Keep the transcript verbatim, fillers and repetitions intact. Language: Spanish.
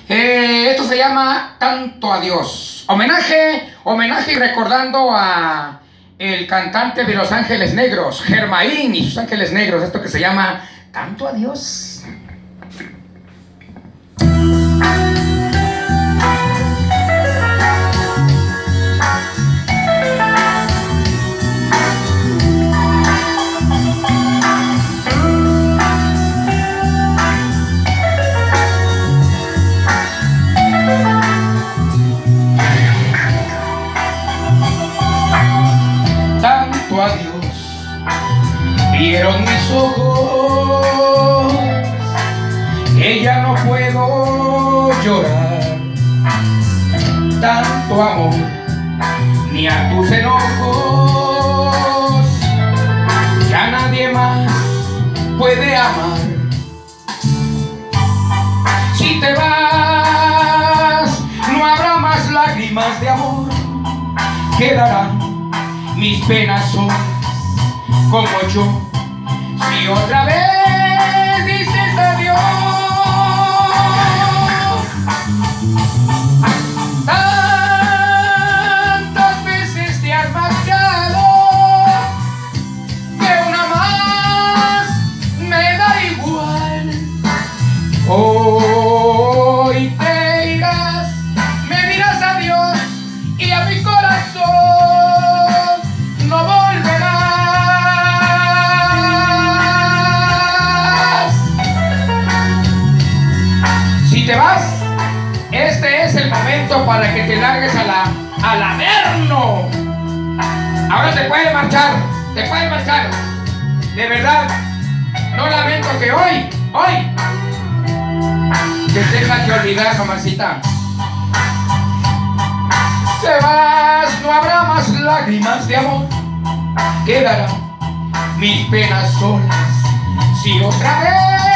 Eh, esto se llama Canto a Dios. Homenaje, homenaje recordando a el cantante de Los Ángeles Negros, Germain y sus Ángeles Negros. Esto que se llama Canto a Dios. A Dios vieron mis ojos que ya no puedo llorar, tanto amor ni a tus enojos ya nadie más puede amar. Si te vas no habrá más lágrimas de amor, quedarán mis penas son como yo. Si otra vez dices adiós, tantas veces te has marchado que una más me da igual. Hoy te irás, me dirás adiós y a mi corazón no volverás. Si te vas, este es el momento para que te largues a la, al averno. Ahora te puedes marchar, te puedes marchar. De verdad, no lamento que hoy, hoy, te tengas que olvidar, mamacita. Te vas, no habrá más lágrimas de amor, quedarán mis penas solas. Si otra vez